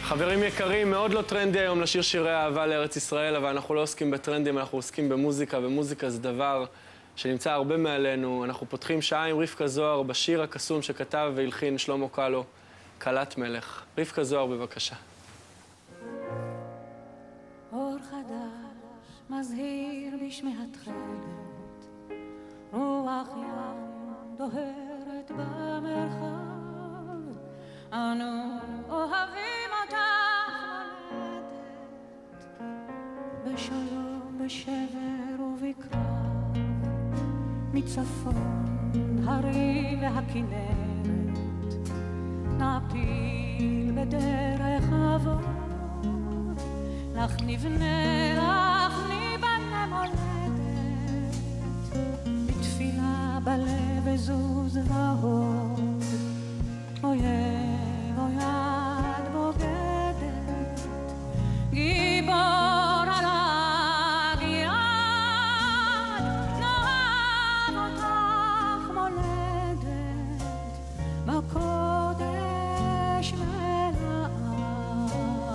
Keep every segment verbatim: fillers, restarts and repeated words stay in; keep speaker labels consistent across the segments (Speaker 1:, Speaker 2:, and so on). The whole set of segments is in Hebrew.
Speaker 1: חברים יקרים, מאוד לא טרנדי היום לשיר שירי אהבה לארץ ישראל, אבל אנחנו לא עוסקים בטרנדים, אנחנו עוסקים במוזיקה, ומוזיקה זה דבר שנמצא הרבה מעלינו. אנחנו פותחים שעה עם רבקה זוהר בשיר הקסום שכתב והלחין שלמה קלו, כלת מלך. רבקה זוהר, בבקשה.
Speaker 2: אור חדש מזהיר בשמי התכלת, רוח ים דוהרת במרחב, אנו אוהבים אותך מולדת, בשלום, בשבר ובקרב, מצפון הרים והכנרת, נפיל בדרך אבות, לך נבנה, לך ניבנה מולדת, בתפילה בלב אזוז והוד, אויב או יד בוגדת, גיבור על הגלעד, נאהב אותך מולדת, בקודש ולעד.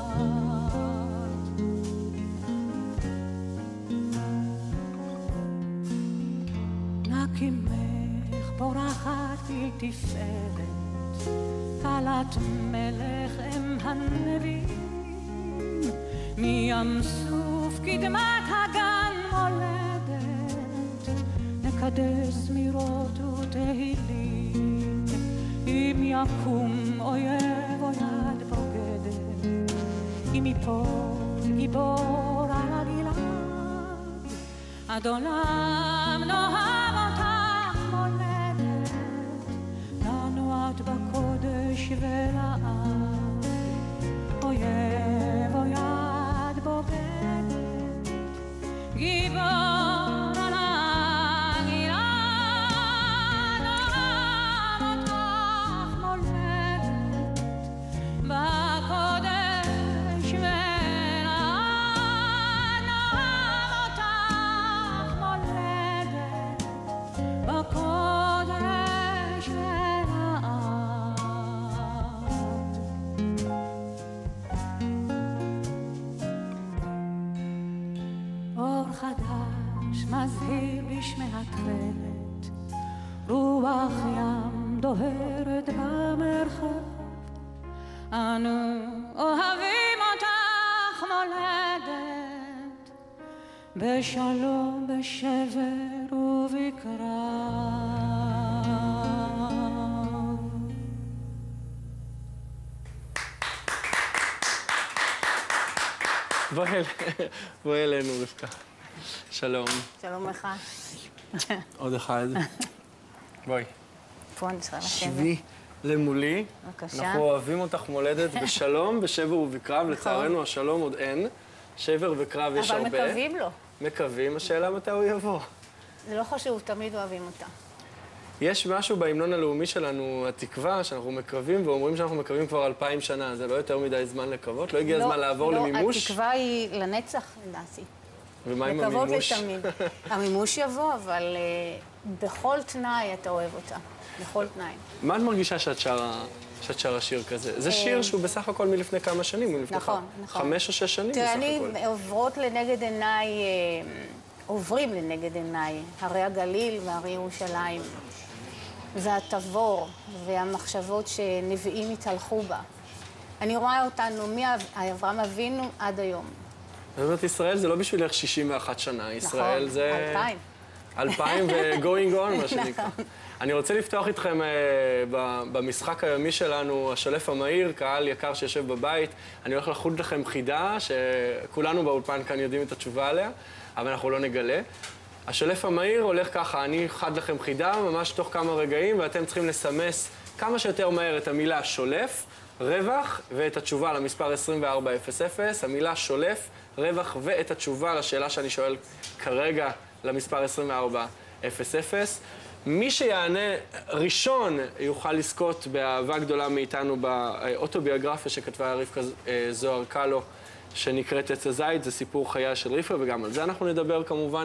Speaker 2: נקימך פורחת לתפארת, כלת מלך אם הנביאים, מים סוף קדמת הגן מולדת, נקדש זמירות ותהילים, אם יקום אויב או יד בוגדת, אם יפול גיבור על הגלעד, עד עולם נאהב אותך מולדת, לנו את בקודש ולעד, אויב או יד בוגדת, גיבור על הגלעד, נאהב אותך מולדת, בקודש ולעד, נאהב אותך מולדת, בקודש ולעד. אור חדש מזהיר בשמי התכלת, רוח ים דוהרת במרחב, אנו אוהבים אותך מולדת, בשלום, בשבר ובקרב.
Speaker 1: בואי אלינו, רבקה. שלום.
Speaker 3: שלום לך.
Speaker 1: עוד אחד. בואי.
Speaker 3: פה אני צריכה לשבת.
Speaker 1: שבי למולי.
Speaker 3: בבקשה.
Speaker 1: אנחנו אוהבים אותך מולדת בשלום, בשבר ובקרב. לצערנו השלום עוד אין. שבר וקרב יש הרבה.
Speaker 3: אבל מקווים לו.
Speaker 1: מקווים, השאלה מתי הוא יבוא.
Speaker 3: זה לא חשוב, תמיד אוהבים אותה.
Speaker 1: יש משהו בהמנון הלאומי שלנו, התקווה, שאנחנו מקווים, ואומרים שאנחנו מקווים כבר אלפיים שנה. זה לא יותר מדי זמן לקוות? לא הגיע הזמן לעבור למימוש?
Speaker 3: לא, התקווה היא לנצח, לדעתי.
Speaker 1: ומה עם המימוש?
Speaker 3: לקוות לתמיד. המימוש יבוא, אבל בכל תנאי אתה אוהב אותה. בכל תנאי.
Speaker 1: מה את מרגישה שאת שרה, שאת שרה שיר כזה? זה שיר שהוא בסך הכל מלפני כמה שנים, מלפני
Speaker 3: נכון, נכון.
Speaker 1: חמש או שש שנים בסך הכל.
Speaker 3: תראה, אני עוברות לנגד עיניי, עוברים לנגד עיניי, הרי הגליל והרי ירושלים. והתבור והמחשבות שנביאים התהלכו בה. אני רואה אותנו מאברהם אבינו עד היום.
Speaker 1: זאת אומרת, ישראל זה לא בשבילך שישים ואחת שנה. ישראל זה...
Speaker 3: נכון, אלפיים.
Speaker 1: אלפיים ו-going on, מה שנקרא. אני רוצה לפתוח איתכם במשחק היומי שלנו, השולף המהיר, קהל יקר שיושב בבית. אני הולך לחוד לכם חידה, שכולנו באולפן כאן יודעים את התשובה עליה, אבל אנחנו לא נגלה. השולף המהיר הולך ככה, אני חד לכם חידה, ממש תוך כמה רגעים, ואתם צריכים לסמס כמה שיותר מהר את המילה שולף, רווח, ואת התשובה למספר עשרים וארבע אפס אפס, המילה שולף, רווח, ואת התשובה לשאלה שאני שואל כרגע למספר עשרים וארבע אפס אפס. מי שיענה ראשון יוכל לזכות באהבה גדולה מאיתנו באוטוביוגרפיה שכתבה רבקה זוהר קלו, שנקראת עץ הזית, זה סיפור חייה של רבקה, וגם על זה אנחנו נדבר כמובן.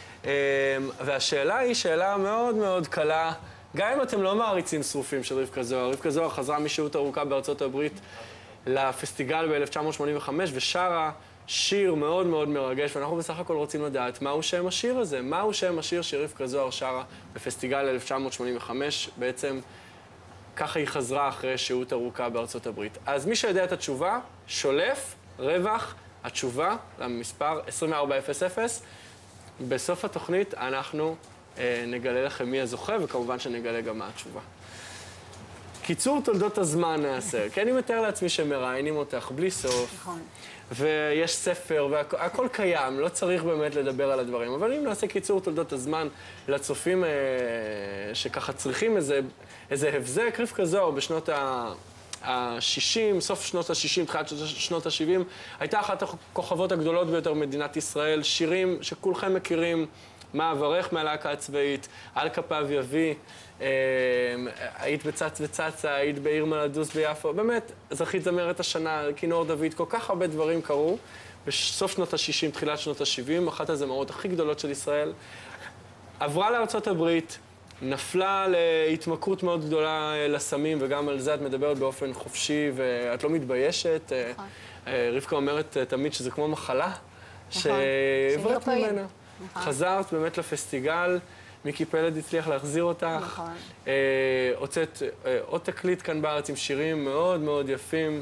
Speaker 1: והשאלה היא שאלה מאוד מאוד קלה, גם אם אתם לא מעריצים שרופים של רבקה זוהר. רבקה זוהר חזרה משהות ארוכה בארצות הברית לפסטיגל ב-אלף תשע מאות שמונים וחמש ושרה שיר מאוד מאוד מרגש, ואנחנו בסך הכל רוצים לדעת מהו שם השיר הזה, מהו שם השיר שרבקה זוהר שרה בפסטיגל אלף תשע מאות שמונים וחמש, בעצם ככה היא חזרה אחרי שהות ארוכה בארצות הברית. אז מי שיודע את התשובה, שולף, רווח, התשובה למספר עשרים וארבע אפס אפס. בסוף התוכנית אנחנו אה, נגלה לכם מי הזוכה, וכמובן שנגלה גם מה התשובה. קיצור תולדות הזמן נעשה, כי אני מתאר לעצמי שמראיינים אותך בלי סוף.
Speaker 3: נכון.
Speaker 1: ויש ספר, והכל קיים, לא צריך באמת לדבר על הדברים. אבל אם נעשה קיצור תולדות הזמן לצופים אה, שככה צריכים איזה, איזה הבזק, רבקה זוהר בשנות ה-שישים, סוף שנות ה-שישים, תחילת שנות ה-שבעים, הייתה אחת הכוכבות הגדולות ביותר במדינת ישראל, שירים שכולכם מכירים, מה אברך מהלהקה הצבאית, על כפיו יביא, היית בצץ וצצה, היית בעיר מלדוס ביפו, באמת, זכית זמרת השנה, כינור דוד, כל כך הרבה דברים קרו. בסוף שנות ה-שישים, תחילת שנות ה-שבעים, אחת הזמרות הכי גדולות של ישראל, עברה לארצות הברית, נפלה להתמכרות מאוד גדולה לסמים, וגם על זה את מדברת באופן חופשי, ואת לא מתביישת. רבקה אומרת תמיד שזה כמו מחלה, שעברת ממנה. חזרת באמת לפסטיגל, מיקי פלד הצליח להחזיר אותך.
Speaker 3: נכון.
Speaker 1: הוצאת עוד תקליט כאן בארץ עם שירים מאוד מאוד יפים,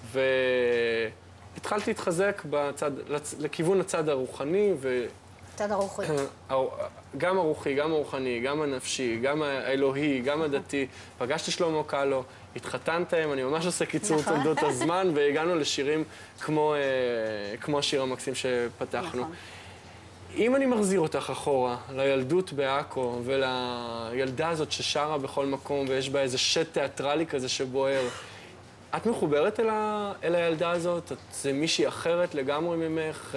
Speaker 1: והתחלת להתחזק בצד, לכיוון הצד הרוחני, ו...
Speaker 3: הצד הרוחי.
Speaker 1: גם הרוחי, גם הרוחני, גם הנפשי, גם האלוהי, גם הדתי. פגשת שלמה קלו, התחתנתם, אני ממש עושה קיצור תולדות הזמן, והגענו לשירים כמו, כמו השיר המקסים שפתחנו.
Speaker 3: נכון.
Speaker 1: אם אני מחזיר אותך אחורה, לילדות בעכו, ולילדה הזאת ששרה בכל מקום, ויש בה איזה שט תיאטרלי כזה שבוער, את מחוברת אל, ה... אל הילדה הזאת? את... זה מישהי אחרת לגמרי ממך?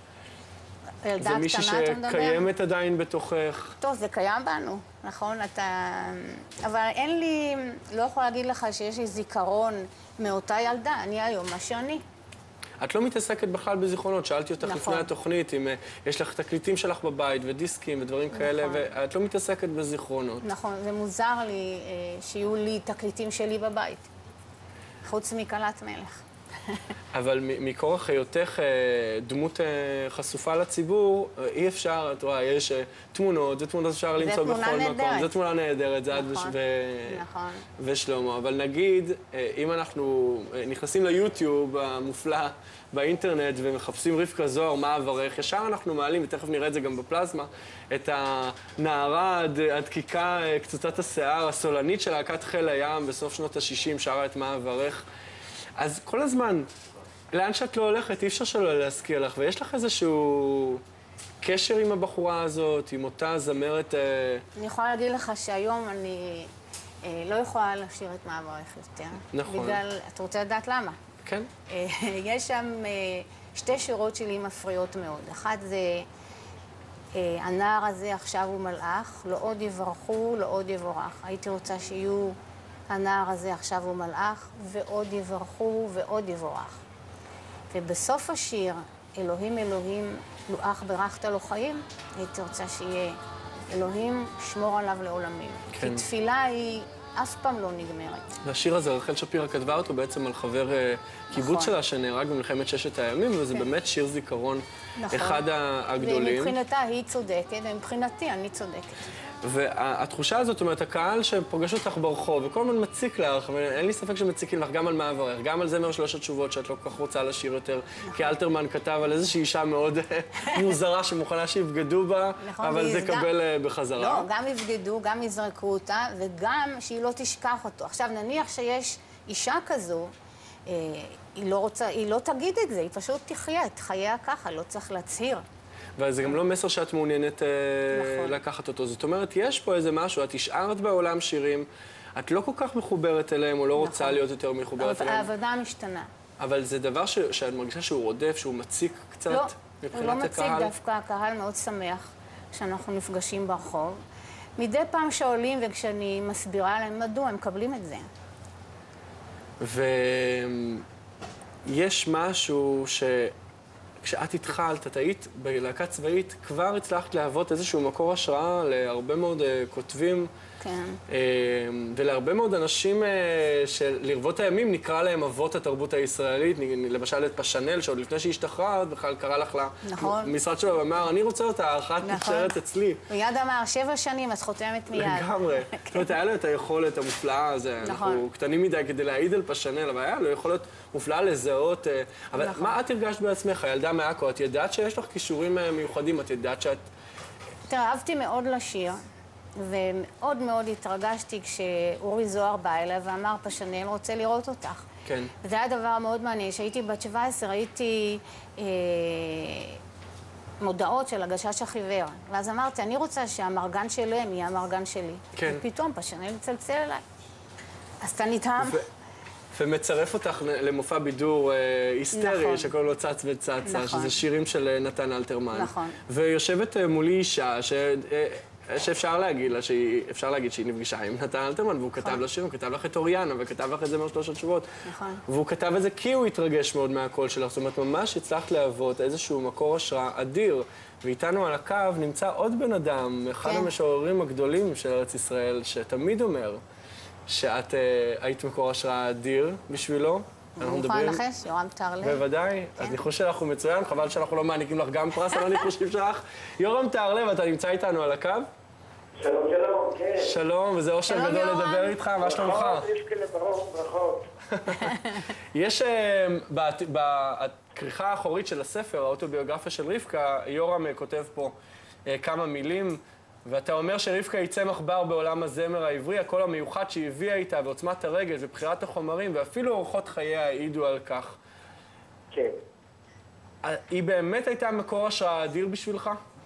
Speaker 3: ילדה
Speaker 1: זה מישהי שקיימת עדיין בתוכך?
Speaker 3: טוב, זה קיים בנו, נכון? אתה... אבל אין לי... לא יכולה להגיד לך שיש לי זיכרון מאותה ילדה, אני היום מה שאני.
Speaker 1: את לא מתעסקת בכלל בזיכרונות, שאלתי אותך
Speaker 3: נכון.
Speaker 1: לפני התוכנית, אם יש לך תקליטים שלך בבית ודיסקים ודברים נכון. כאלה, ואת לא מתעסקת בזיכרונות. נכון,
Speaker 3: זה מוזר לי שיהיו לי תקליטים שלי בבית, חוץ מקלת מלך.
Speaker 1: אבל מכורח היותך דמות חשופה לציבור, אי אפשר, את רואה, יש תמונות, ותמונות אפשר למצוא בכל מקום. זו תמונה נהדרת, זה את ושלמה. אבל נגיד, אם אנחנו נכנסים ליוטיוב המופלא באינטרנט ומחפשים רבקה זוהר, מה אברך, ישר אנחנו מעלים, ותכף נראה את זה גם בפלזמה, את הנערה הדקיקה, קצוצת השיער, הסולנית של להקת חיל הים בסוף שנות ה-שישים, שרה את מה אברך. אז כל הזמן, לאן שאת לא הולכת, אי אפשר שלא להזכיר לך, ויש לך איזשהו קשר עם הבחורה הזאת, עם אותה זמרת...
Speaker 3: אני יכולה להגיד לך שהיום אני אה, לא יכולה לשיר את מה אברך יותר.
Speaker 1: נכון.
Speaker 3: בגלל, את רוצה לדעת למה?
Speaker 1: כן.
Speaker 3: אה, יש שם אה, שתי שירות שלי מפריעות מאוד. אחת זה, אה, הנער הזה עכשיו הוא מלאך, לא עוד יברכו, לא עוד יבורך. הייתי רוצה שיהיו... הנער הזה עכשיו הוא מלאך, ועוד יברכו ועוד יבורך. ובסוף השיר, אלוהים אלוהים, לו אך ברכת לו חיים, הייתי רוצה שיהיה אלוהים שמור עליו לעולמים. כן. כי תפילה היא אף פעם לא נגמרת. והשיר
Speaker 1: הזה, רחל שפירא כתבה אותו בעצם על חבר נכון. קיבוץ שלה שנהרג במלחמת ששת הימים, וזה כן. באמת שיר זיכרון נכון. אחד הגדולים.
Speaker 3: ומבחינתה היא צודקת, ומבחינתי אני צודקת.
Speaker 1: והתחושה הזאת, זאת אומרת, הקהל שפוגש אותך ברחוב, וכל הזמן מציק לך, ואין לי ספק שמציקים לך גם על מה אברך, גם על זמר שלוש התשובות שאת לא כל כך רוצה לשיר יותר, כי אלתרמן כתב על איזושהי אישה מאוד מוזרה שמוכנה שיבגדו בה, אבל זה קבל בחזרה.
Speaker 3: לא, גם יבגדו, גם יזרקו אותה, וגם שהיא לא תשכח אותו. עכשיו, נניח שיש אישה כזו, היא לא רוצה, היא לא תגיד את זה, היא פשוט תחיה את חייה ככה, לא צריך להצהיר.
Speaker 1: וזה גם לא מסר שאת מעוניינת נכון. לקחת אותו. זאת אומרת, יש פה איזה משהו, את השארת בעולם שירים, את לא כל כך מחוברת אליהם, או לא נכון. רוצה להיות יותר מחוברת אליהם.
Speaker 3: העבודה משתנה.
Speaker 1: אבל זה דבר ש... שאת מרגישה שהוא רודף, שהוא מציק קצת
Speaker 3: לא,
Speaker 1: מבחינת
Speaker 3: הקהל? לא, הוא לא
Speaker 1: הקהל?
Speaker 3: מציק דווקא, הקהל מאוד שמח כשאנחנו נפגשים ברחוב. מדי פעם שואלים, וכשאני מסבירה להם מדוע, הם מקבלים את זה.
Speaker 1: ויש משהו ש... כשאת התחלת, את היית בלהקה צבאית, כבר הצלחת להוות איזשהו מקור השראה להרבה מאוד uh, כותבים
Speaker 3: כן.
Speaker 1: ולהרבה מאוד אנשים שלרבות הימים נקרא להם אבות התרבות הישראלית, למשל את פשנל, שעוד לפני שהשתחררת, בכלל קרא לך למשרד שלו ואמר, אני רוצה אותה, אחת נשארת אצלי.
Speaker 3: מיד אמר, שבע שנים, אז חותמת מיד.
Speaker 1: לגמרי. זאת אומרת, היה לו את היכולת המופלאה הזה. אנחנו קטנים מדי כדי להעיד על פשנל, אבל היה לו יכולת מופלאה לזהות. אבל מה את הרגשת בעצמך, ילדה מעכו? את ידעת שיש לך כישורים מיוחדים? את ידעת שאת...
Speaker 3: תראה, אהבתי מאוד לשיר, ומאוד מאוד התרגשתי כשאורי זוהר בא אליי ואמר, פשנל רוצה לראות אותך.
Speaker 1: כן.
Speaker 3: וזה היה דבר מאוד מעניין. כשהייתי בת שבע עשרה, ראיתי אה, מודעות של הגשש החיוור. ואז אמרתי, אני רוצה שהמרגן שלהם יהיה המרגן שלי.
Speaker 1: כן.
Speaker 3: ופתאום פשנל מצלצל אליי. אז אתה נדהם.
Speaker 1: ו... ומצרף אותך למופע בידור אה, היסטרי,
Speaker 3: נכון.
Speaker 1: שקוראים לו צץ וצצה,
Speaker 3: נכון.
Speaker 1: שזה שירים של נתן אלתרמן.
Speaker 3: נכון.
Speaker 1: ויושבת אה, מולי אישה ש... אה, שאפשר להגיד לה שהיא, אפשר להגיד שהיא נפגשה עם נתן אלתרמן, והוא כתב לה שיר, הוא כתב לך את אוריאנה, וכתב לך את זה משלושה שבועות.
Speaker 3: נכון.
Speaker 1: והוא כתב את זה כי הוא התרגש מאוד מהקול שלך. זאת אומרת, ממש הצלחת להוות איזשהו מקור השראה אדיר. ואיתנו על הקו נמצא עוד בן אדם, אחד
Speaker 3: כן.
Speaker 1: המשוררים הגדולים של ארץ ישראל, שתמיד אומר שאת אה, היית מקור השראה אדיר בשבילו.
Speaker 3: אני מוכן לחש, יורם טהרלב.
Speaker 1: בוודאי. אז ניחוש שלך הוא מצוין, חבל שאנחנו לא מעניקים לך גם פרס על הניחושים שלך. יורם טהרלב, אתה נמצא איתנו על הקו?
Speaker 4: שלום, שלום, כן.
Speaker 1: שלום, וזה אושר גדול לדבר איתך, מה שלומך?
Speaker 4: ברכות, רבקה לברוך, ברכות.
Speaker 1: יש, בכריכה האחורית של הספר, האוטוביוגרפיה של רבקה, יורם כותב פה כמה מילים, ואתה אומר שרבקה היא צמח בר בעולם הזמר העברי, הקול המיוחד שהיא הביאה איתה, ועוצמת הרגש ובחירת החומרים, ואפילו אורחות חייה העידו על כך.
Speaker 4: כן.
Speaker 1: היא באמת הייתה מקור השראה אדיר בשבילך?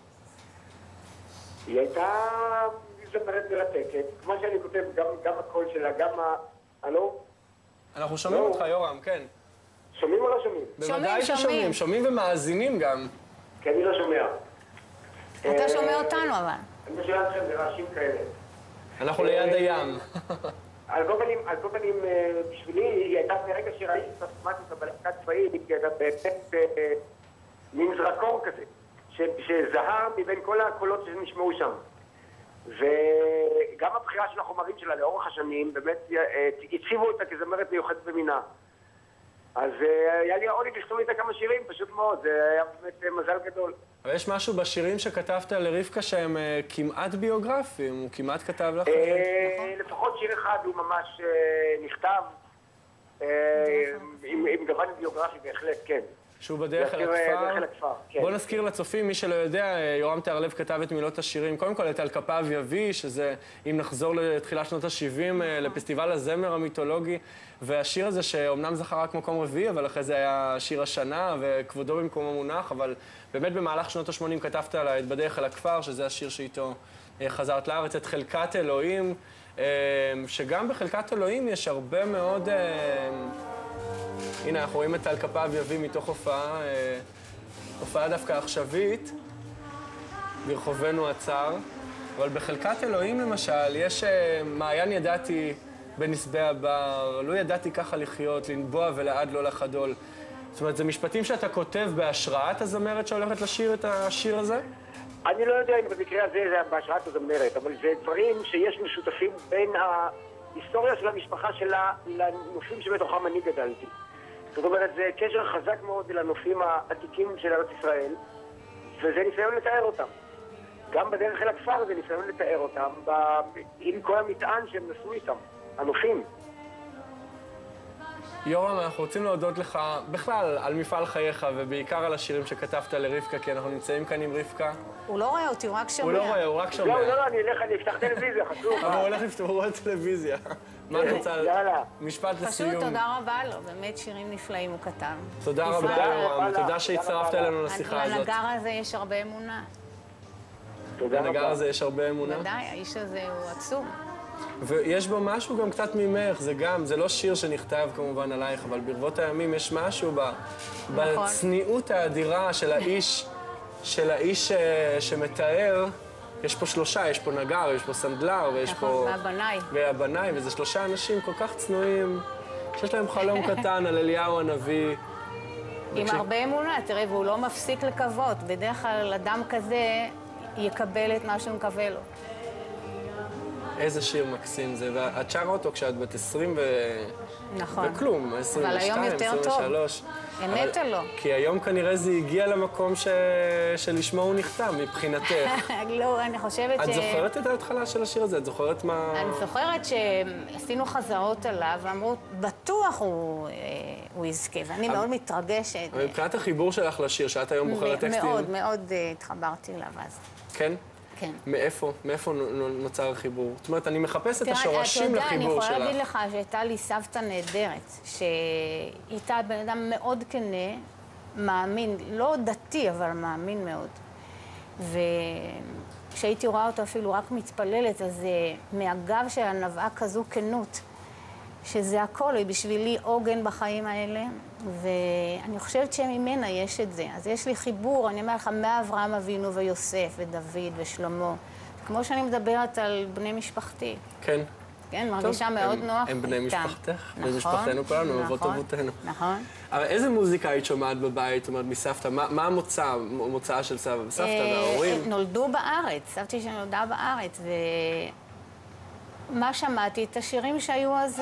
Speaker 4: היא הייתה זמרת מרתקת, כמו שאני כותב, גם, גם הקול שלה, גם ה... הלו?
Speaker 1: אנחנו שומעים אותך, יורם, כן.
Speaker 4: שומעים או לא שומעים?
Speaker 1: בוודאי ששומעים, שומעים ומאזינים גם.
Speaker 4: כי אני לא שומע.
Speaker 3: אתה שומע אותנו אבל.
Speaker 4: אני משאיר אתכם ברעשים כאלה.
Speaker 1: אנחנו ליד הים.
Speaker 4: על כל פנים, על כל פנים, בשבילי, היא הייתה ברגע שראיתי את הסמאטית בלהקה צבאית, היא הייתה באמת מין זרקור כזה, שזהה מבין כל הקולות שנשמעו שם. וגם הבחירה של החומרים שלה לאורך השנים, באמת הציבו אותה כזמרת מיוחדת במינה. אז היה לי העונג לכתוב איתה כמה שירים, פשוט מאוד, זה היה באמת מזל גדול.
Speaker 1: אבל יש משהו בשירים שכתבת לרבקה שהם כמעט ביוגרפיים, הוא כמעט כתב לך...
Speaker 4: לפחות שיר אחד הוא ממש נכתב, עם גוון ביוגרפי בהחלט, כן.
Speaker 1: שהוא בדרך אל הכפר. בוא נזכיר לצופים, מי שלא יודע, יורם טהרלב כתב את מילות השירים, קודם כל את על כפיו יביא, שזה, אם נחזור לתחילת שנות ה-שבעים, לפסטיבל הזמר המיתולוגי, והשיר הזה שאומנם זכה רק מקום רביעי, אבל אחרי זה היה שיר השנה, וכבודו במקומו מונח, אבל באמת במהלך שנות ה-שמונים כתבת לה את בדרך אל הכפר, שזה השיר שאיתו חזרת לארץ, את חלקת אלוהים, שגם בחלקת אלוהים יש הרבה מאוד... הנה, אנחנו רואים את על כפיו יביא מתוך הופעה, הופעה דווקא עכשווית, ברחובנו הצר. אבל בחלקת אלוהים, למשל, יש מעיין ידעתי בנסבי הבר, לא ידעתי ככה לחיות, לנבוע ולעד לא לחדול. זאת אומרת, זה משפטים שאתה כותב בהשראת הזמרת שהולכת לשיר את השיר הזה?
Speaker 4: אני לא יודע אם במקרה הזה זה בהשראת הזמרת, אבל זה דברים שיש משותפים בין ההיסטוריה של המשפחה שלה לנופים שבתוכם אני גדלתי. זאת אומרת, זה קשר חזק מאוד לנופים העתיקים של ארץ ישראל, וזה ניסיון לתאר אותם. גם בדרך אל הכפר זה ניסיון לתאר אותם, עם כל המטען שהם נשאו איתם, הנופים.
Speaker 1: יורם, אנחנו רוצים להודות לך בכלל על מפעל חייך, ובעיקר על השירים שכתבת לרבקה, כי אנחנו נמצאים כאן עם רבקה.
Speaker 3: הוא לא רואה אותי, הוא רק שומע.
Speaker 1: הוא לא רואה, הוא רק שומע.
Speaker 4: לא, לא, לא, אני אלך, אני אפתח טלוויזיה, חשוב.
Speaker 1: אבל הוא הולך לפתור, הוא רואה טלוויזיה. מה את רוצה?
Speaker 4: יאללה.
Speaker 1: משפט לסיום.
Speaker 3: פשוט תודה רבה לו, באמת שירים נפלאים הוא כתב.
Speaker 1: תודה רבה, יורם, תודה שהצטרפת אלינו לשיחה הזאת.
Speaker 3: לנגר הזה יש הרבה אמונה.
Speaker 4: תודה רבה.
Speaker 1: לנגר הזה יש הרבה אמונה?
Speaker 3: ודאי, האיש הזה הוא עצום.
Speaker 1: ויש בו משהו גם קצת ממך, זה גם, זה לא שיר שנכתב כמובן עלייך, אבל ברבות הימים יש משהו ב,
Speaker 3: נכון.
Speaker 1: בצניעות האדירה של האיש, של האיש שמתאר, יש פה שלושה, יש פה נגר, יש פה סנדלר, ויש
Speaker 3: נכון,
Speaker 1: פה...
Speaker 3: והבנאי.
Speaker 1: והבנאי, וזה שלושה אנשים כל כך צנועים, שיש להם חלום קטן על אליהו הנביא.
Speaker 3: עם
Speaker 1: וכש...
Speaker 3: הרבה אמונה, תראה, והוא לא מפסיק לקוות. בדרך כלל אדם כזה יקבל את מה שהוא מקווה לו.
Speaker 1: איזה שיר מקסים זה, ואת שרה אותו כשאת בת עשרים ו...
Speaker 3: נכון.
Speaker 1: וכלום, עשרים ושתיים,
Speaker 3: אבל היום יותר
Speaker 1: עשרים ושלוש.
Speaker 3: טוב. אמת או לא?
Speaker 1: כי היום כנראה זה הגיע למקום ש... שלשמו הוא נכתב, מבחינתך.
Speaker 3: לא, אני חושבת ש...
Speaker 1: את זוכרת את ההתחלה של השיר הזה? את זוכרת מה...
Speaker 3: אני זוכרת שעשינו חזרות עליו, ואמרו, בטוח הוא, הוא יזכה, ואני מאוד מתרגשת.
Speaker 1: מבחינת החיבור שלך לשיר, שאת היום בוחרת טקסטים...
Speaker 3: מאוד, מאוד התחברתי אליו אז.
Speaker 1: כן?
Speaker 3: כן.
Speaker 1: מאיפה? מאיפה נוצר החיבור? זאת אומרת, אני מחפש את השורשים לחיבור שלך.
Speaker 3: אתה יודע, אני יכולה להגיד לך שהייתה לי סבתא נהדרת, שהייתה בן אדם מאוד כנה, מאמין, לא דתי, אבל מאמין מאוד. וכשהייתי רואה אותו אפילו רק מתפללת, אז מהגב שלה נבעה כזו כנות, שזה הכל, היא בשבילי עוגן בחיים האלה, ואני חושבת שממנה יש את זה. אז יש לי חיבור, אני אומר לך, מאברהם אבינו ויוסף ודוד ושלמה, כמו שאני מדברת על בני משפחתי.
Speaker 1: כן.
Speaker 3: כן, מרגישה מאוד נוח איתם.
Speaker 1: הם בני משפחתך, בני משפחתנו כולנו, אבות אבותינו.
Speaker 3: נכון.
Speaker 1: אבל איזה מוזיקה היית שומעת בבית, זאת אומרת, מסבתא? מה המוצא, מוצאה של סבא וסבתא וההורים?
Speaker 3: נולדו בארץ, סבתי שנולדה בארץ, ומה שמעתי? את השירים שהיו אז,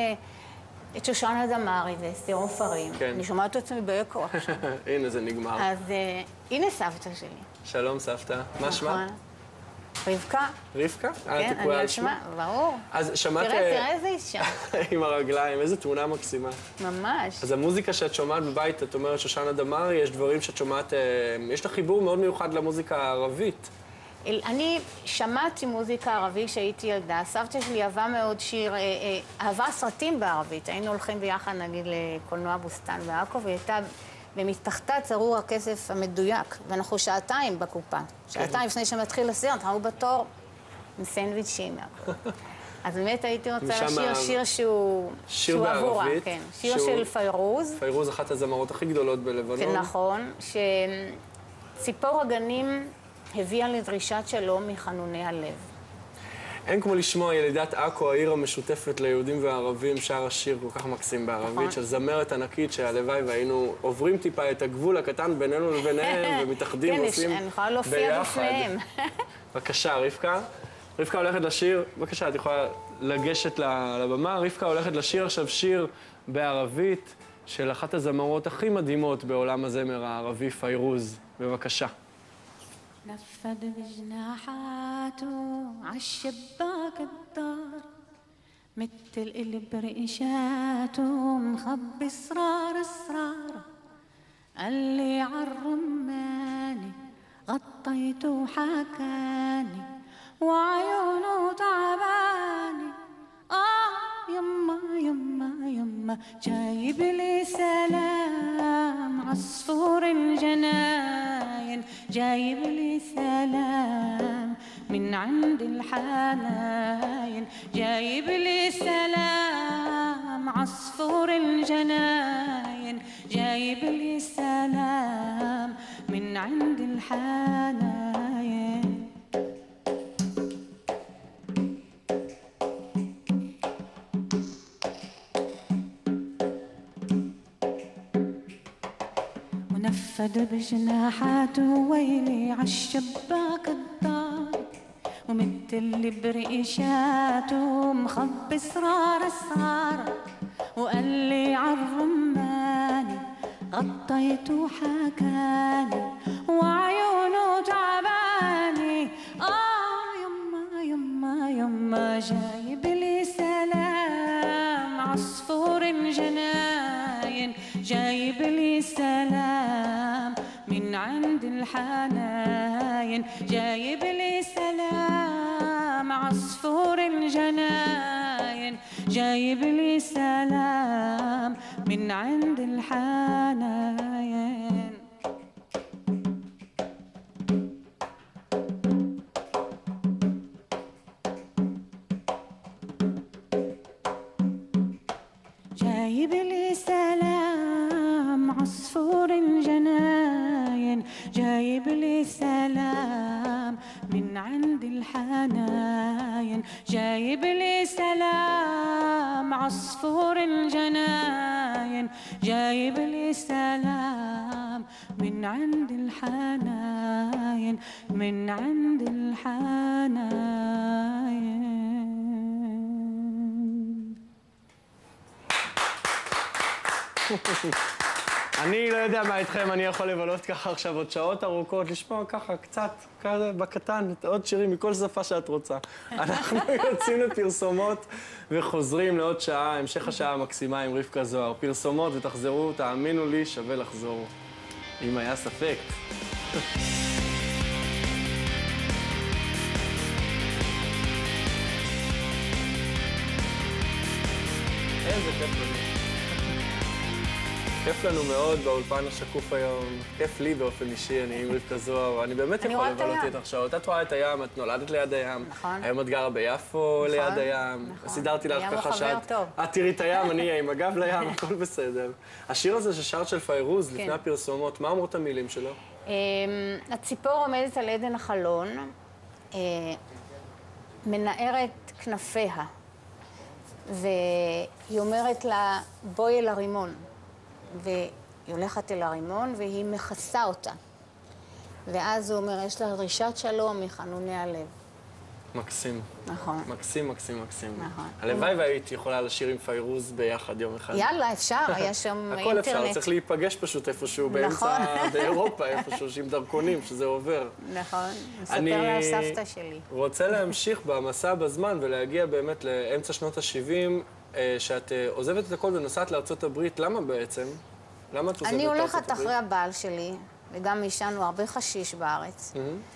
Speaker 3: את שושנה דמארי ואסתר עופרים. אני שומעת את עצמי באקו עכשיו.
Speaker 1: הנה, זה נגמר.
Speaker 3: אז הנה סבתא שלי.
Speaker 1: שלום, סבתא. מה שמה?
Speaker 3: רבקה.
Speaker 1: רבקה?
Speaker 3: כן, אני על שמה, ברור.
Speaker 1: אז שמעת...
Speaker 3: תראה, תראה איזה אישה.
Speaker 1: עם הרגליים, איזו תמונה מקסימה.
Speaker 3: ממש.
Speaker 1: אז המוזיקה שאת שומעת בבית, את אומרת שושנה דמארי, יש דברים שאת שומעת... יש לך חיבור מאוד מיוחד למוזיקה הערבית.
Speaker 3: אני שמעתי מוזיקה ערבית כשהייתי ילדה. סבתא שלי אהבה מאוד שיר, אהבה סרטים בערבית. היינו הולכים ביחד, נגיד, לקולנוע בוסתן בעכו, והיא הייתה... ומתחתה צרור הכסף המדויק, ואנחנו שעתיים בקופה. שעתיים לפני שמתחיל הסרט, אנחנו בתור עם סנדוויצ'ים. אז באמת הייתי רוצה לשיר שיר שהוא...
Speaker 1: שיר בערבית.
Speaker 3: כן, שיר של פיירוז.
Speaker 1: פיירוז, אחת הזמרות הכי גדולות בלבנון.
Speaker 3: כן, נכון, שציפור הגנים הביאה לדרישת שלום מחנוני הלב.
Speaker 1: אין כמו לשמוע ילידת עכו, העיר המשותפת ליהודים וערבים, שר השיר כל כך מקסים בערבית, של זמרת ענקית שהלוואי והיינו עוברים טיפה את הגבול הקטן בינינו לביניהם, ומתאחדים ועושים ביחד.
Speaker 3: כן, אני יכולה להופיע בפניהם.
Speaker 1: בבקשה, רבקה. רבקה הולכת לשיר, בבקשה, את יכולה לגשת לבמה. רבקה הולכת לשיר עכשיו שיר בערבית של אחת הזמרות הכי מדהימות בעולם הזמר הערבי, פיירוז. ببكشة.
Speaker 2: نفد بجناحاته عالشباك الدار متل البرقشاته مخبي اسرار اسراره قال لي عالرماني غطيته وحكاني وعيونه تعباني آه يما يما يما جايب لي سلام عصفور الجناين جايب لي سلام من عند الحناين جايب لي سلام عصفور الجناين جايب لي سلام من عند الحناين ونفد بجناحاته ويلي عالشباك الدار ومثل برقشاته مخبي اسرار اسراره وقال لي عالرماني غطيته وحكاني وعيونه تعباني آه يما يما يما جايب لي سلام عصفور الجناين جايب لي سلام من عند الحناين جايب لي سلام عصفور الجناين جايب لي سلام من عند الحناين جايب لي سلام عصفور الجناين جايب لي سلام من عند الحناين جايب لي سلام عصفور الجناين جايب لي سلام من عند الحناين من عند الحناين
Speaker 1: אני לא יודע מה איתכם, אני יכול לבלות ככה עכשיו עוד שעות ארוכות, לשמוע ככה קצת, כזה בקטן, עוד שירים מכל שפה שאת רוצה. אנחנו יוצאים לפרסומות וחוזרים לעוד שעה, המשך השעה המקסימה עם רבקה זוהר. פרסומות ותחזרו, תאמינו לי, שווה לחזור. אם היה ספק. איזה כיף לנו. כיף לנו מאוד באולפן השקוף היום. כיף לי באופן אישי, אני עם רבקה זוהר. אני באמת יכול לבלות איתך שעות. את רואה את הים, את נולדת ליד הים.
Speaker 3: נכון.
Speaker 1: היום את גרה ביפו ליד הים. סידרתי לך ככה שאת... את תראי את הים, אני אהיה עם הגב לים, הכל בסדר. השיר הזה ששרת של פיירוז לפני הפרסומות, מה אומרות המילים שלו?
Speaker 3: הציפור עומדת על עדן החלון, מנערת כנפיה. והיא אומרת לה, בואי אל הרימון. והיא הולכת אל הרימון והיא מכסה אותה. ואז הוא אומר, יש לה דרישת שלום מחנוני הלב.
Speaker 1: מקסים.
Speaker 3: נכון.
Speaker 1: מקסים, מקסים, מקסים.
Speaker 3: נכון.
Speaker 1: הלוואי והייתי יכולה לשיר עם פיירוז ביחד יום אחד.
Speaker 3: יאללה, אפשר, היה שם אינטרנט.
Speaker 1: הכל אפשר, צריך להיפגש פשוט איפשהו באמצע, באירופה, איפשהו, עם דרכונים, שזה עובר.
Speaker 3: נכון, מספר לה הסבתא שלי.
Speaker 1: אני רוצה להמשיך במסע בזמן ולהגיע באמת לאמצע שנות ה-שבעים, שאת עוזבת את הכל ונוסעת לארצות הברית. למה בעצם? למה את עוזבת את ארצות הברית?
Speaker 3: אני הולכת אחרי הבעל שלי, וגם ישנו הרבה חשיש בארץ.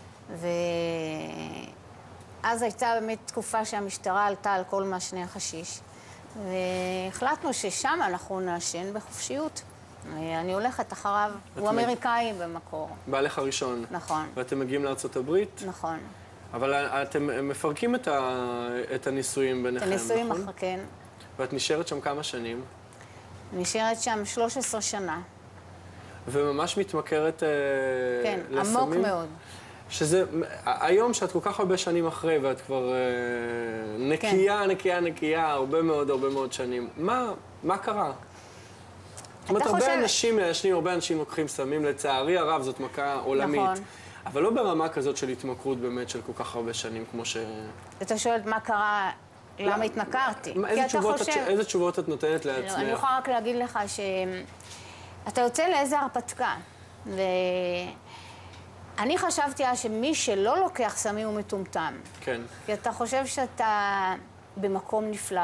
Speaker 3: ואז הייתה באמת תקופה שהמשטרה עלתה על כל מעשני החשיש. והחלטנו ששם אנחנו נעשן בחופשיות. אני הולכת אחריו, הוא אמריקאי במקור.
Speaker 1: בעלך הראשון.
Speaker 3: נכון.
Speaker 1: ואתם מגיעים לארצות הברית?
Speaker 3: נכון.
Speaker 1: אבל אתם מפרקים את הנישואים ביניכם, נכון?
Speaker 3: את הנישואים אחר, כן.
Speaker 1: ואת נשארת שם כמה שנים?
Speaker 3: נשארת שם שלוש עשרה שנה.
Speaker 1: וממש מתמכרת
Speaker 3: כן,
Speaker 1: לסמים?
Speaker 3: עמוק מאוד.
Speaker 1: שזה, היום שאת כל כך הרבה שנים אחרי, ואת כבר נקייה, כן. נקייה, נקייה, הרבה מאוד, הרבה מאוד שנים. מה, מה קרה? זאת אומרת, הרבה חושב... אנשים מעשנים, הרבה אנשים לוקחים סמים, לצערי הרב, זאת מכה עולמית. נכון. אבל לא ברמה כזאת של התמכרות באמת של כל כך הרבה שנים, כמו ש...
Speaker 3: אתה שואלת מה קרה, למה התנכרתי?
Speaker 1: איזה תשובות, חושב... את, איזה תשובות את נותנת לעצמך?
Speaker 3: לא, אני יכולה רק להגיד לך שאתה יוצא לאיזה הרפתקה, ואני חשבתי שמי שלא לוקח סמים הוא מטומטם.
Speaker 1: כן.
Speaker 3: כי אתה חושב שאתה במקום נפלא,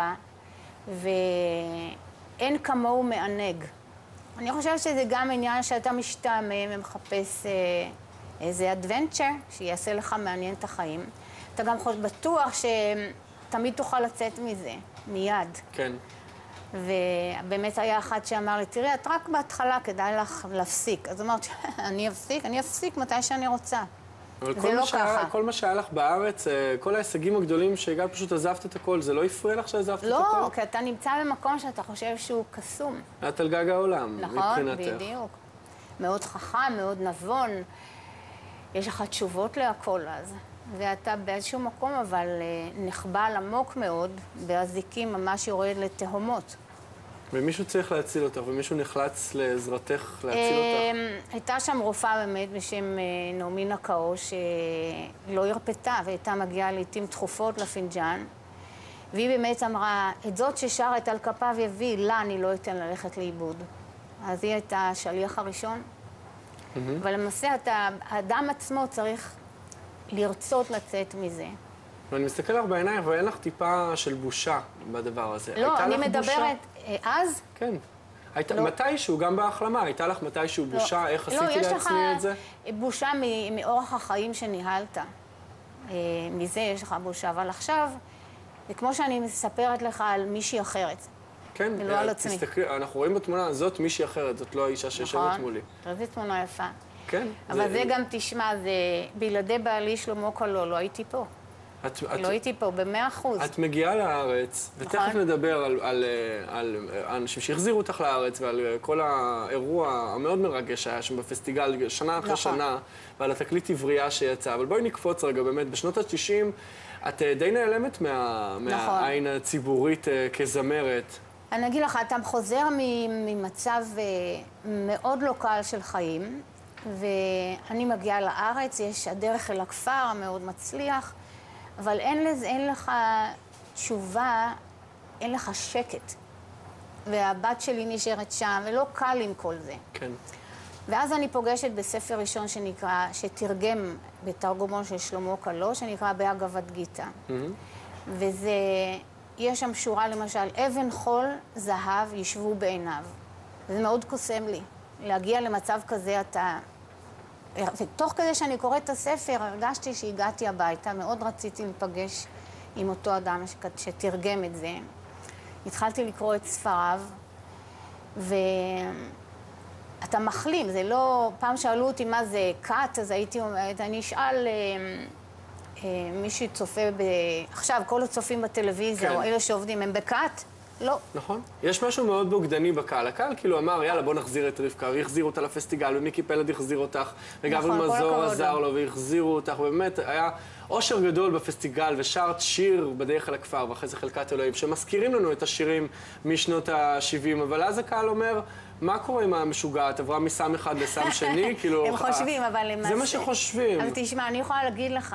Speaker 3: ואין כמוהו מענג. אני חושבת שזה גם עניין שאתה משתעמם ומחפש איזה אדוונצ'ר שיעשה לך מעניין את החיים. אתה גם בטוח שתמיד תוכל לצאת מזה, מיד.
Speaker 1: כן.
Speaker 3: ובאמת היה אחד שאמר לי, תראי, את רק בהתחלה כדאי לך להפסיק. אז אמרתי, אני אפסיק? אני אפסיק מתי שאני רוצה. זה לא ככה.
Speaker 1: כל מה שהיה לך בארץ, כל ההישגים הגדולים שהגעת פשוט עזבת את הכל, זה לא הפריע לך שעזבת את הכל?
Speaker 3: לא, כי אתה נמצא במקום שאתה חושב שהוא קסום.
Speaker 1: את על גג העולם, מבחינתך.
Speaker 3: נכון, בדיוק. מאוד חכם, מאוד נבון. יש לך תשובות להכל אז. ואתה באיזשהו מקום, אבל נחבל עמוק מאוד, באזיקים ממש יורד לתהומות.
Speaker 1: ומישהו צריך להציל אותך, ומישהו נחלץ לעזרתך להציל אותך?
Speaker 3: הייתה שם רופאה באמת בשם נעמי נקאו, שלא הרפתה, והייתה מגיעה לעתים תכופות לפינג'אן, והיא באמת אמרה, את זאת ששרת על כפיו יביא, לה אני לא אתן ללכת לאיבוד. אז היא הייתה השליח הראשון. אבל למעשה, האדם עצמו צריך לרצות לצאת מזה.
Speaker 1: ואני מסתכל לך בעיניים, ואין לך טיפה של בושה בדבר הזה.
Speaker 3: לא, אני מדברת... אז?
Speaker 1: כן. מתישהו, גם בהחלמה, הייתה לך מתישהו בושה, איך עשיתי לעצמי את זה?
Speaker 3: לא, יש לך בושה מאורח החיים שניהלת. מזה יש לך בושה, אבל עכשיו, וכמו שאני מספרת לך על מישהי אחרת.
Speaker 1: כן,
Speaker 3: ולא על עצמי.
Speaker 1: תסתכלי, אנחנו רואים בתמונה, זאת מישהי אחרת, זאת לא האישה שיושבת מולי.
Speaker 3: נכון, זו תמונה יפה.
Speaker 1: כן.
Speaker 3: אבל זה גם, תשמע, זה בלעדי בעלי שלמה קלו, לא הייתי פה. לא הייתי פה, במאה אחוז.
Speaker 1: את מגיעה לארץ, ותכף נדבר על האנשים שהחזירו אותך לארץ, ועל כל האירוע המאוד מרגש שהיה שם בפסטיגל, שנה אחרי שנה, ועל התקליט עברייה שיצא. אבל בואי נקפוץ רגע, באמת, בשנות ה-תשעים, את די נעלמת מהעין הציבורית כזמרת.
Speaker 3: אני אגיד לך, אתה חוזר ממצב מאוד לא קל של חיים, ואני מגיעה לארץ, יש הדרך אל הכפר, מאוד מצליח, אבל אין, לזה, אין לך תשובה, אין לך שקט. והבת שלי נשארת שם, ולא קל עם כל זה.
Speaker 1: כן.
Speaker 3: ואז אני פוגשת בספר ראשון שנקרא, שתרגם בתרגומו של שלמה קלו, שנקרא בהגבת גיטה. Mm-hmm. וזה, יש שם שורה למשל, אבן חול זהב ישבו בעיניו. זה מאוד קוסם לי. להגיע למצב כזה, אתה... תוך כדי שאני קוראת את הספר, הרגשתי שהגעתי הביתה, מאוד רציתי לפגש עם אותו אדם שתרגם את זה. התחלתי לקרוא את ספריו, ואתה מחלים, זה לא... פעם שאלו אותי מה זה קאט, אז הייתי אומרת, אני אשאל אה, אה, מי שצופה ב... עכשיו, כל הצופים בטלוויזיה, כן. או אלה שעובדים, הם בקאט? לא.
Speaker 1: נכון. יש משהו מאוד בוגדני בקהל. הקהל כאילו אמר, יאללה, בוא נחזיר את רבקה, והחזירו אותה לפסטיגל, ומיקי פלד החזיר אותך, וגברי
Speaker 3: נכון,
Speaker 1: מזור עזר לו, והחזירו אותך, ובאמת היה אושר גדול בפסטיגל, ושרת שיר בדרך אל הכפר, ואחרי זה חלקת אלוהים, שמזכירים לנו את השירים משנות ה-שבעים, אבל אז הקהל אומר, מה קורה עם המשוגעת? עברה מסם אחד לסם שני? כאילו...
Speaker 3: הם חושבים, אבל למעשה...
Speaker 1: זה מה שחושבים.
Speaker 3: אבל תשמע, אני יכולה להגיד לך,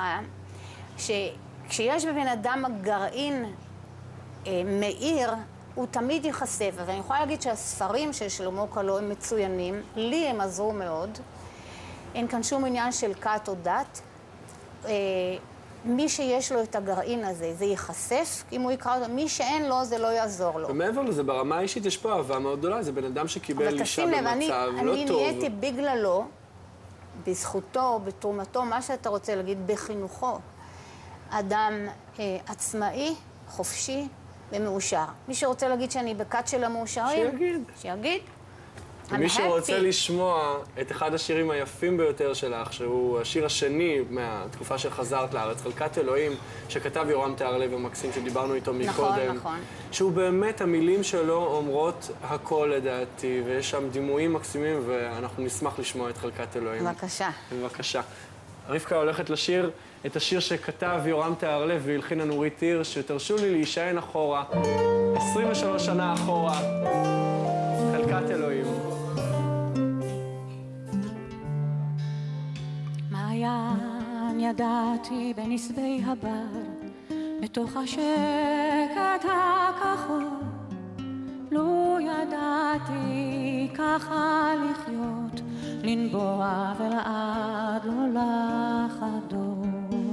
Speaker 3: שכשיש בבן אדם גרעין אה, מאיר, הוא תמיד ייחשף, ואני יכולה להגיד שהספרים של שלמה קלו הם מצוינים, לי הם עזרו מאוד, אין כאן שום עניין של כת או דת, אה, מי שיש לו את הגרעין הזה, זה ייחשף, אם הוא יקרא אותו, מי שאין לו, זה לא יעזור לו.
Speaker 1: ומעבר לזה, ברמה האישית יש פה אהבה מאוד גדולה, זה בן אדם שקיבל אישה במצב
Speaker 3: אני,
Speaker 1: לא
Speaker 3: אני
Speaker 1: טוב.
Speaker 3: אני נהייתי בגללו, בזכותו, בתרומתו, מה שאתה רוצה להגיד, בחינוכו, אדם אה, עצמאי, חופשי, ומאושר. מי שרוצה להגיד שאני בכת של המאושרים,
Speaker 1: שיגיד.
Speaker 3: שיגיד.
Speaker 1: מי שרוצה לשמוע את אחד השירים היפים ביותר שלך, שהוא השיר השני מהתקופה שחזרת לארץ, חלקת אלוהים, שכתב יורם תיארלב המקסים שדיברנו איתו מקודם.
Speaker 3: נכון, נכון.
Speaker 1: שהוא באמת, המילים שלו אומרות הכל לדעתי, ויש שם דימויים מקסימים, ואנחנו נשמח לשמוע את חלקת אלוהים.
Speaker 3: בבקשה.
Speaker 1: בבקשה. רבקה הולכת לשיר את השיר שכתב יורם תיארלב והלחינה נורית הירש, שתרשו לי להישען אחורה, עשרים ושלוש שנה אחורה, חלקת אלוהים.
Speaker 2: מעיין ידעתי בנסבי הבר, בתוך השקט הכחול, לו ידעתי ככה לחיות, לנבוע ולעד לא לחדור.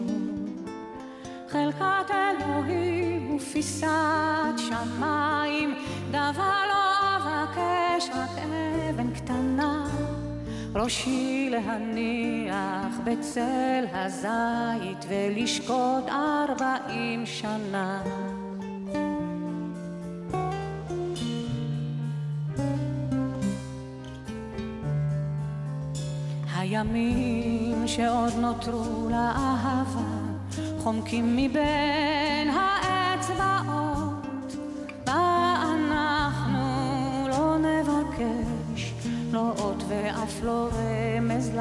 Speaker 2: חלקת אלוהים ופיסת שמיים, דבר לא אבקש, רק אבן קטנה, ראשי להניח בצל הזית ולשקוט ארבעים שנה. הימים שעוד נותרו לאהבה חומקים מבין האצבעות, ואנחנו לא נבקש לא אות ואף לא רמז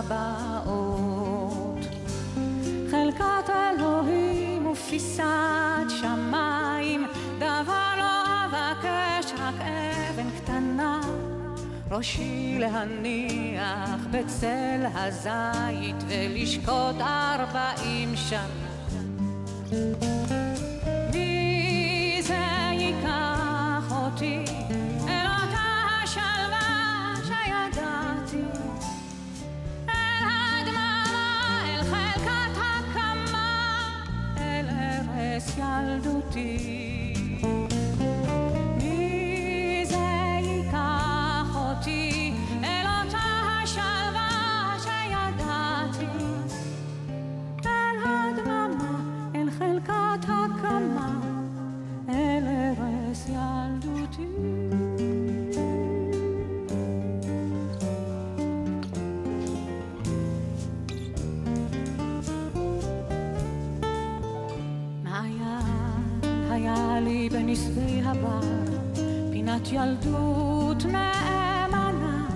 Speaker 2: לבאות. חלקת אלוהים ופיסת שמיים, דבר לא אבקש, רק אבן קטנה, ראשי להניח בצל הזית ולשקוט ארבעים שנה. מי זה ייקח אותי אל אותה השלווה שידעתי, אל הדממה, אל חלקת הקמה, אל ערש ילדותי. בנסבי הבר, פינת ילדות נאמנה,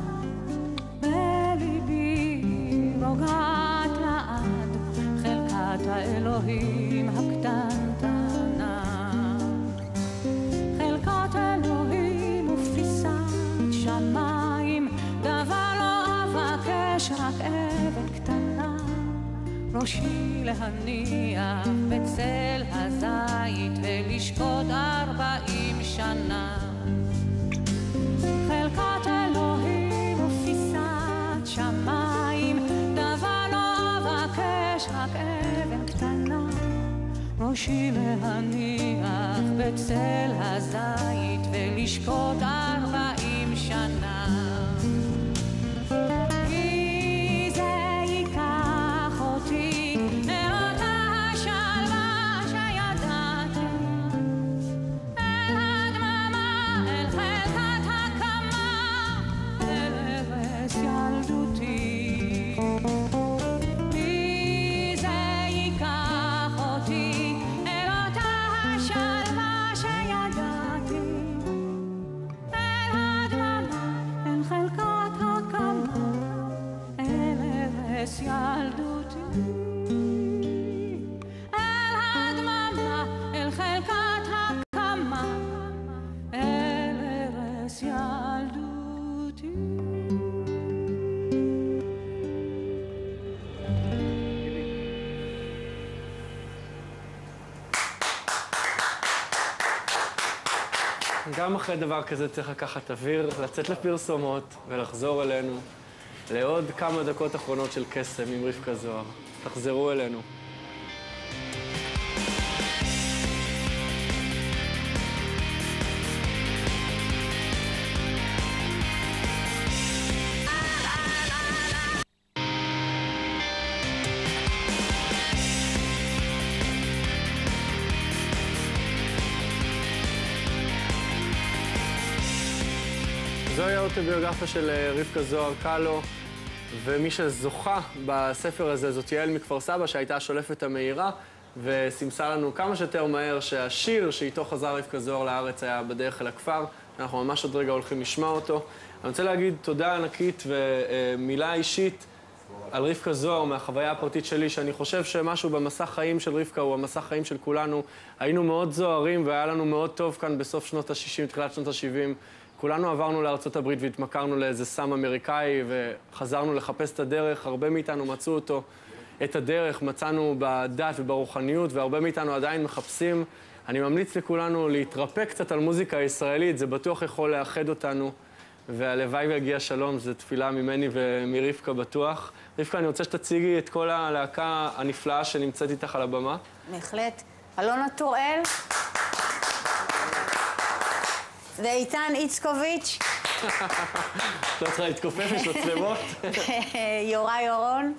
Speaker 2: בליבי רוגעת לעד, חלקת האלוהים הקטנטנה. חלקת אלוהים ופיסת שמיים, דבר לא אבקש, רק אבן קטנה, ראשי להניח בצל הזית ולשקוט ארבעים שנה. ראשי להניח בצל הזית ולשקוט ארבעים שנה. כי זה ייקח אותי לאותה השלווה שידעתי, אל הדממה, אל חלקת הקמה, אל ארץ ילדותי.
Speaker 1: גם אחרי דבר כזה צריך לקחת אוויר, לצאת לפרסומות ולחזור אלינו לעוד כמה דקות אחרונות של קסם עם רבקה זוהר. תחזרו אלינו. זוהי האוטוביוגרפיה של רבקה זוהר קלו, ומי שזוכה בספר הזה זאת יעל מכפר סבא, שהייתה השולפת המהירה, וסימסה לנו כמה שיותר מהר שהשיר שאיתו חזר רבקה זוהר לארץ היה בדרך אל הכפר. אנחנו ממש עוד רגע הולכים לשמוע אותו. אני רוצה להגיד תודה ענקית ומילה אישית על רבקה זוהר מהחוויה הפרטית שלי, שאני חושב שמשהו במסע חיים של רבקה הוא המסע חיים של כולנו. היינו מאוד זוהרים והיה לנו מאוד טוב כאן בסוף שנות ה-שישים, תחילת שנות ה-שבעים. כולנו עברנו לארצות הברית והתמכרנו לאיזה סם אמריקאי וחזרנו לחפש את הדרך. הרבה מאיתנו מצאו אותו, את הדרך, מצאנו בדת וברוחניות, והרבה מאיתנו עדיין מחפשים. אני ממליץ לכולנו להתרפק קצת על מוזיקה הישראלית, זה בטוח יכול לאחד אותנו, והלוואי ויגיע שלום, זו תפילה ממני ומרבקה בטוח. רבקה, אני רוצה שתציגי את כל הלהקה הנפלאה שנמצאת איתך על הבמה.
Speaker 3: בהחלט. אלונה טוראל. ואיתן איצקוביץ'.
Speaker 1: לא צריכה להתכופף, יש מצלמות.
Speaker 3: יוראי אורון.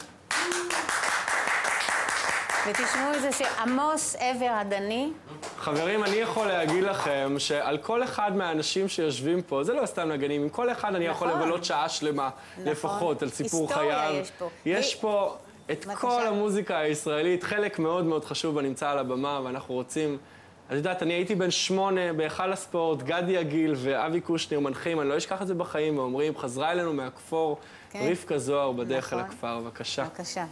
Speaker 3: ותשמעו את זה שעמוס עבר הדני.
Speaker 1: חברים, אני יכול להגיד לכם שעל כל אחד מהאנשים שיושבים פה, זה לא סתם נגנים, עם כל אחד אני יכול לבלות שעה שלמה, לפחות, על סיפור חייו.
Speaker 3: היסטוריה יש פה.
Speaker 1: יש פה את כל המוזיקה הישראלית, חלק מאוד מאוד חשוב הנמצא על הבמה, ואנחנו רוצים... את יודעת, אני הייתי בן שמונה בהיכל הספורט, גדי עגיל ואבי קושניר מנחים, אני לא אשכח את זה בחיים, ואומרים, חזרה אלינו מהכפור, רבקה זוהר בדרך אל הכפר. בבקשה.
Speaker 3: בבקשה.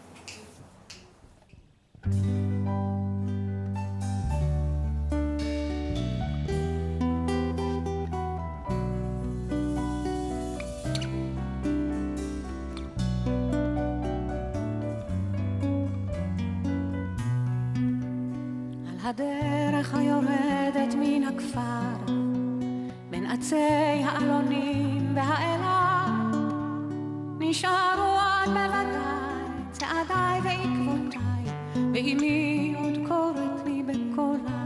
Speaker 2: הדרך היורדת מן הכפר, בין עצי העלונים והאלה, נשארו עוד בוודאי צעדיי ועקבותיי, ואמי עוד קוראת לי בקולה.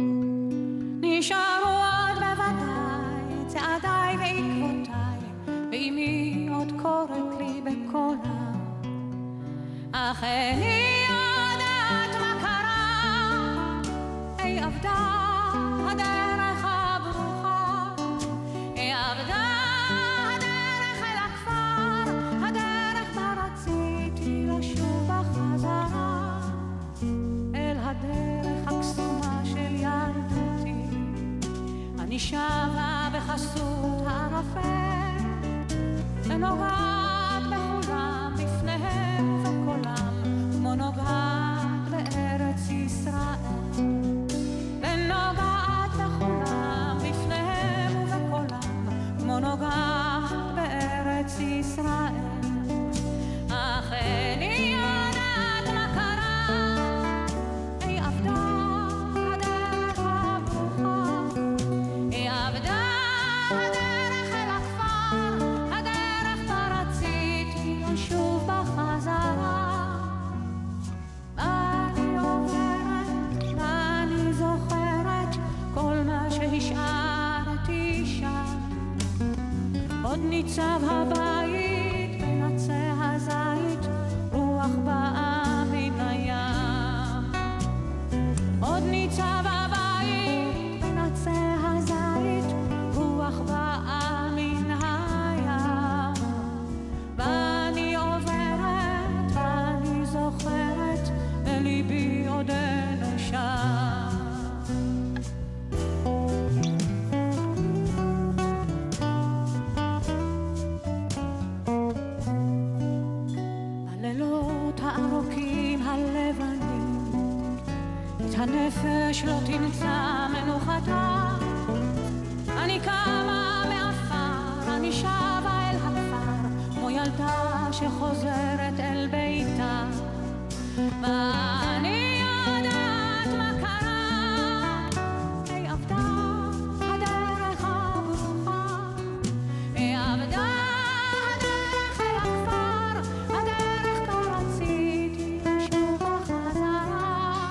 Speaker 2: נשארו עוד בוודאי צעדיי ועקבותיי, ואמי עוד קוראת לי בקולה. אך איני יודעת מה קרה, היא עבדה הדרך הברוכה, היא עבדה הדרך אל הכפר, הדרך בה רציתי לשוב בחזרה, אל הדרך הקסומה של ילדותי. אני שבה בחסות הערפל, ונוגעת בכולם בפניהם ובקולם, כמו נוגעת בארץ ישראל. ונוגעת בכולם בפניהם ובקולם, כמו נוגעת בארץ ישראל. אך איני יודעת מה קרה, היא עבדה הדרך הברוכה, היא עבדה הדרך אל הכפר, הדרך בה רציתי לשוב בחזרה. אני עוברת עוד ניצב הבית בין עצי הזית, רוח באה מן הים. עוד ניצב הבית בין עצי הזית, רוח באה מן הים. ואני עוברת ואני זוכרת, וליבי עודנו שם. בלילות הארוכים הלבנים, את הנפש לא תמצא מנוחתה. אני קמה מעפר, אני שבה אל הכפר, כמו ילדה שחוזרת אל ביתה. ואני יודעת מה קרה, היא עבדה הדרך הברוכה, היא עבדה הדרך אל הכפר, הדרך כה רציתי לשוב בחזרה.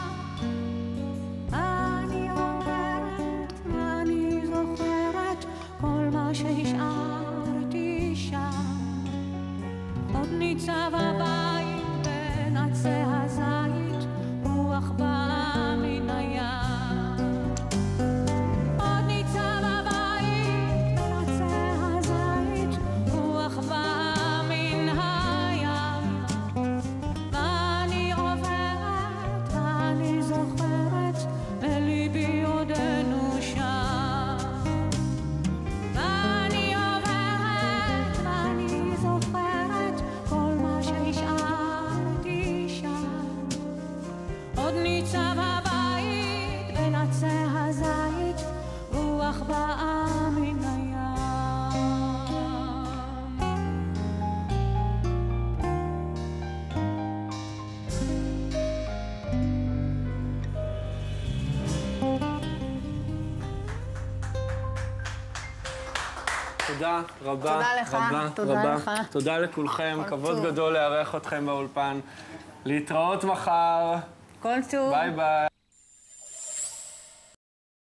Speaker 2: אני עוברת ואני זוכרת כל מה שהשארתי שם. עוד ניצב הבית בין עצי הזית, רוח באה מן הים. עוד ניצב הבית בין עצי הזית, רוח באה מן הים. ואני עוברת ואני זוכרת, וליבי עודנו שם. ואני עוברת ואני זוכרת כל מה שהשארתי שם. עוד ניצב הבית בין עצי הזית, רוח באה מן הים.
Speaker 1: תודה רבה.
Speaker 3: תודה לך,
Speaker 1: רבה,
Speaker 3: תודה
Speaker 1: רבה.
Speaker 3: לך.
Speaker 1: תודה לכולכם,
Speaker 3: כל
Speaker 1: כבוד
Speaker 3: טוב.
Speaker 1: גדול לארח אתכם באולפן. להתראות מחר.
Speaker 3: כל טוב.
Speaker 1: ביי ביי.